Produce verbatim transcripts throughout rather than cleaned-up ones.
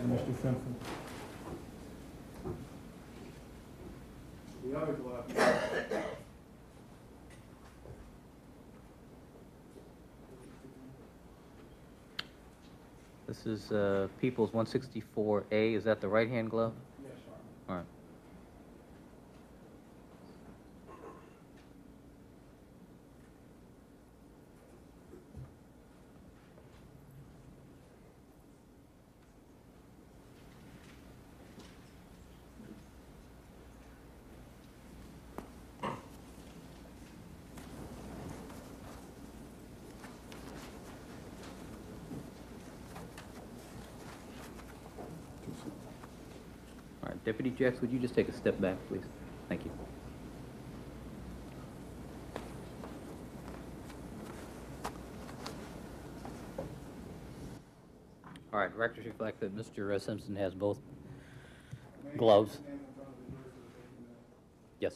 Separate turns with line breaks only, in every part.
and Mister Simpson. The other glove.
This is uh, People's one sixty-four A. Is that the right-hand glove?
Yes, sir.
All right. All right, Deputy Jacks, would you just take a step back, please? Thank you. All right, records reflect that Mister Simpson has both gloves. Yes.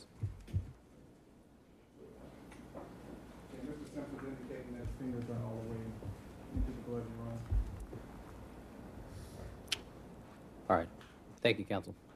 And Mister Simpson's indicating that his fingers are all the way into the glove you're on.
All right. Thank you, counsel.